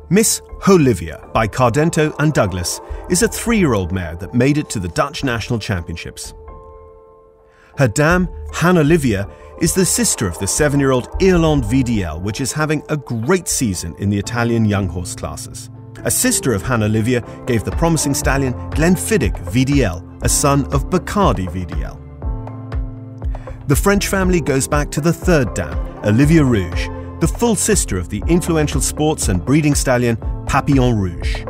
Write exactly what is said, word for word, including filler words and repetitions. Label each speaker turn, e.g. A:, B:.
A: Miss Holivia by Cardento and Douglas is a three-year-old mare that made it to the Ducht National Championships. Her dam, Hanolivia, is the sister of the seven-year-old Ierland V D L, which is having a great season in the Italian young horse classes. A sister of Hanolivia gave the promising stallion Glenfiddich V D L, a son of Bacardi V D L. The French family goes back to the third dam, Olivia Rouge, the full sister of the influential sports and breeding stallion Pappillon Rouge.